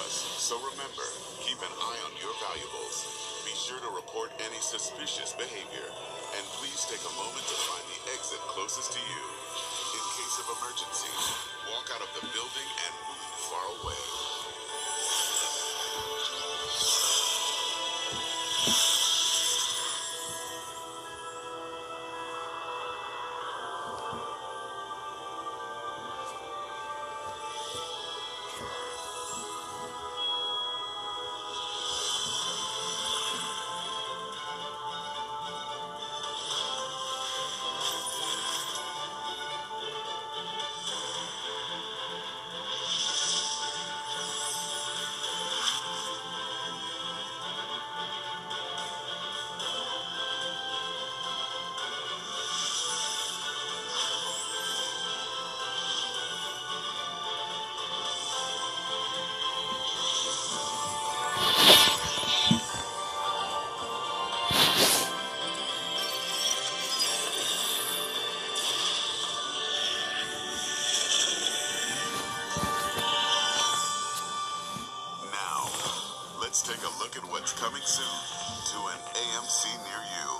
us. So remember, keep an eye on your valuables. Be sure to report any suspicious behavior. And please take a moment to find the exit closest to you. In case of emergency, walk out of the building and move far away. Let's take a look at what's coming soon to an AMC near you.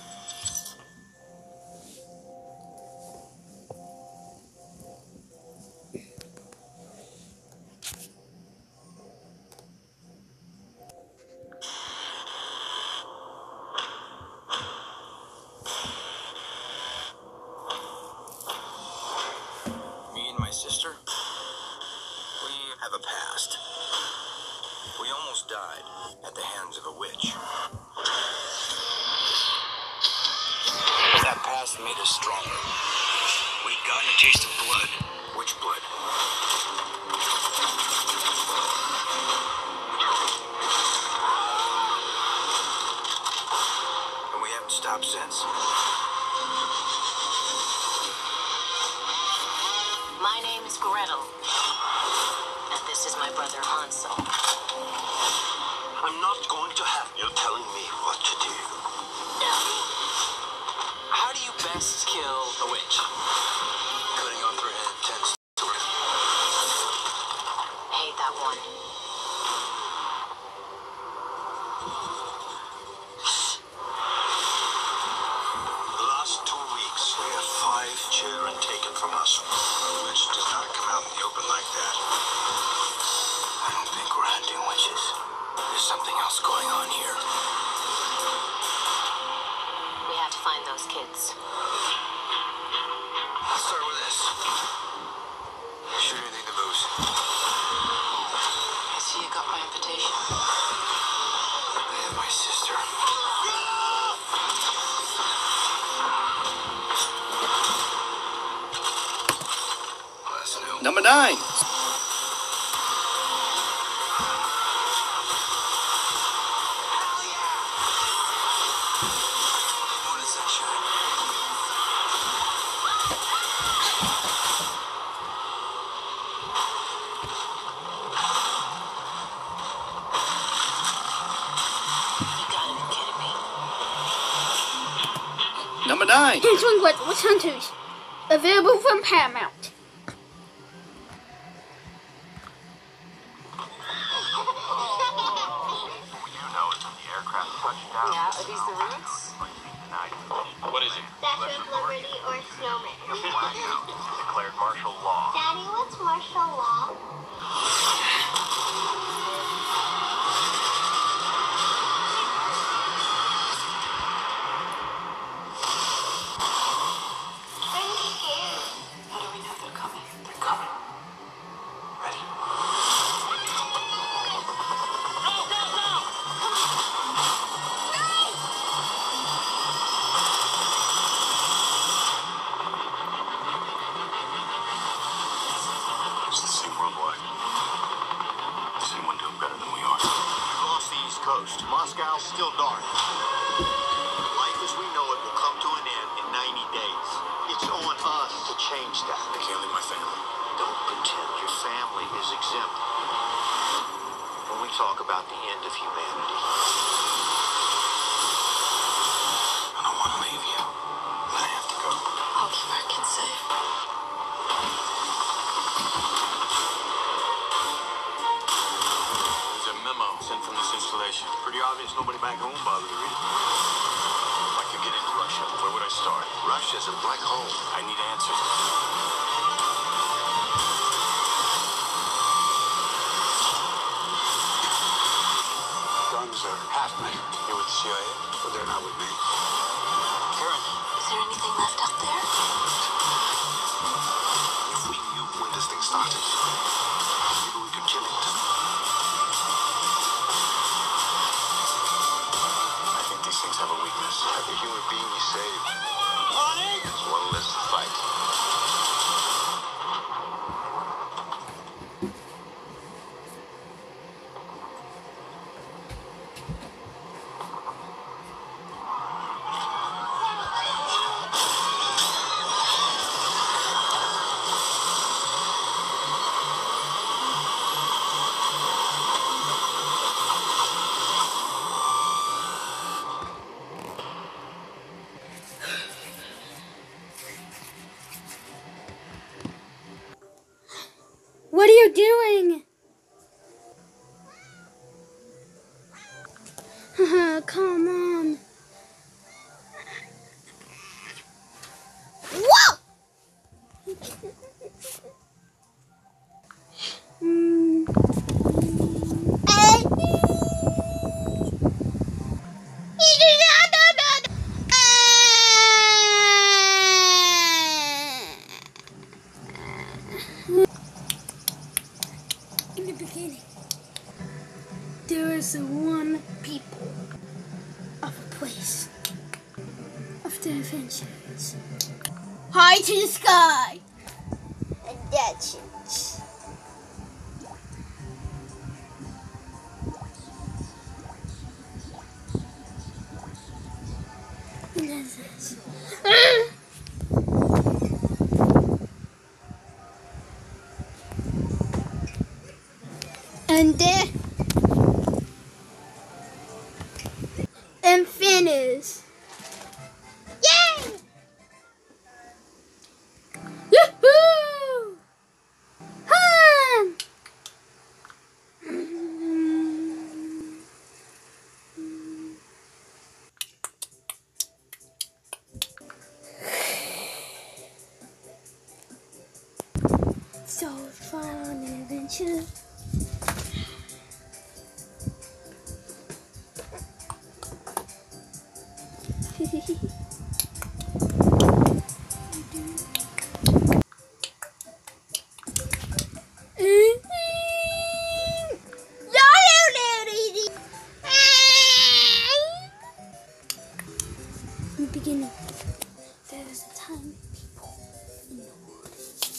Me and my sister, we have a past. We almost died at the hands of a witch. That past made us stronger. We'd gotten a taste of blood. Witch blood. And we haven't stopped since. My name is Gretel. And this is my brother Hansel. I'm not going to have you telling me what to do. How do you best kill a witch? Cutting off her head tends to work. Hate that one. The last 2 weeks, we had 5 children taken from us. The witch does not come out in the open like that. I don't think we're hunting witches. There's something else going on here. We have to find those kids. Let's start with this. Shoot anything that moves. I see you got my invitation. I have my sister. That's new. Number 9. Number 9. Gentlemen, Witch Hunters. Available from Paramount. Yeah, are these the roots? What is it? Statue of Liberty or Snowman? Declared martial law. Daddy, what's martial law? I'm scared. How do we know they're coming? They're coming. Ready? It's the same worldwide. Is anyone doing better than we are? We've lost the East Coast. Moscow's still dark. Life as we know it will come to an end in 90 days. It's on us to change that. I can't leave my family. Don't pretend your family is exempt. When we talk about the end of humanity. I don't want to leave you, but I have to go. I'll keep our kids safe. obvious nobody back home bothered to read it. If I could get into Russia, where would I start? Russia's a black hole. I need answers. Guns are half measured. You're with the CIA? But they're not with me. Karen, Is there anything left up there? If we knew when this thing started, maybe we could kill it. I think these things have a weakness. Every human being we save Honey! is one less to fight. What are you doing? Come on. Whoa! In the beginning, there is one people of a place of the adventures. High to the sky and that's it. And that's it. And there and finish. Yay! Yahoo! Ha! So fun adventure. In the beginning, there was a time people in the world.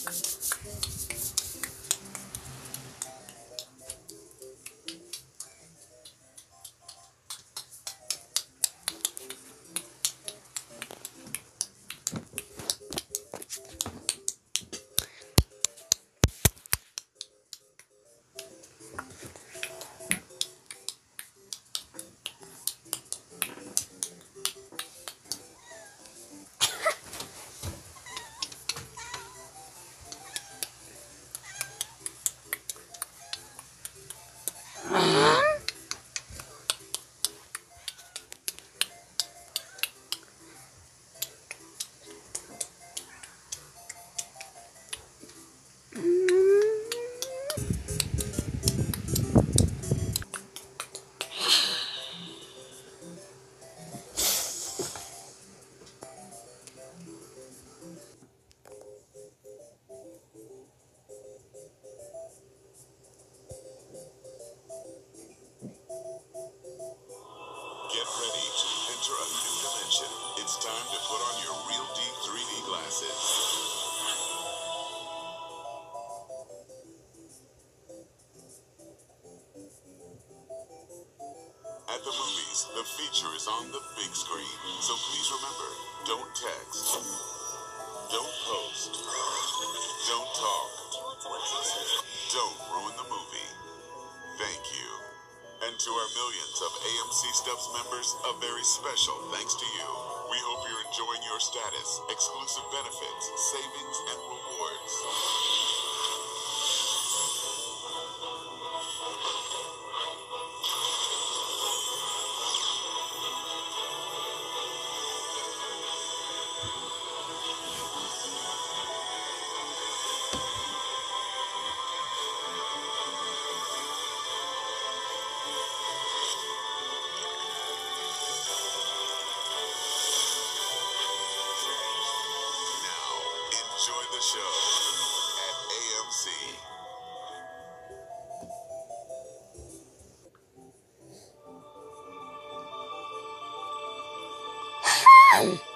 Get ready to enter a new dimension. It's time to put on your real deep 3D glasses. At the movies, the feature is on the big screen. So please remember, don't text, don't post, don't talk, don't ruin the movie. Thank you. And to our millions of AMC Stubs members, a very special thanks to you. We hope you're enjoying your status, exclusive benefits, savings, and rewards.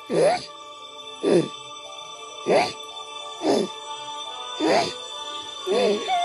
Yeah.